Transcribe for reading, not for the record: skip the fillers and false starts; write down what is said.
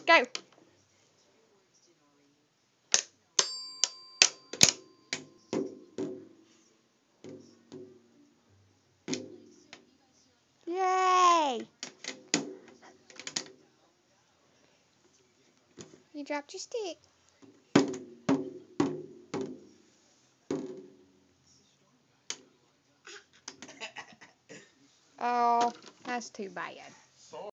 Go. Yay! You dropped your stick. Oh, that's too bad.